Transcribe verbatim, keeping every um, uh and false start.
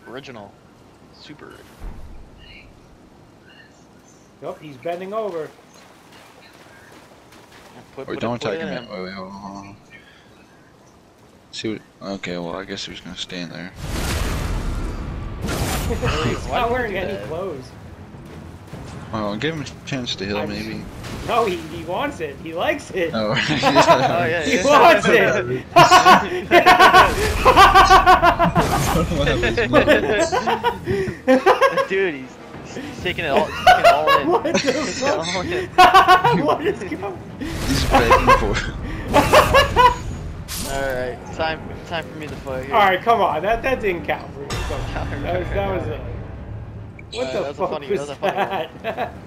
Original. Super. Nope, he's bending over. Put, Wait, put don't it, put attack it him in. yet. Wait, wait, hold on, hold on. See what? Okay, well, I guess he was gonna stand there. He's Why not do you wearing do any that? clothes. Oh, give him a chance to heal, I'm- maybe. No, he, he wants it. He likes it. Oh, Oh, yeah, He yeah. wants it. Dude, he's, he's taking it all, he's taking it all in. What the Taking it fuck? all in. What is going? He's begging for it. Alright, time time for me to fight here. All right, come on. That that didn't count for you. Come on. That was that was a. What Uh, the that was a fuck funny- was that was a funny one. that?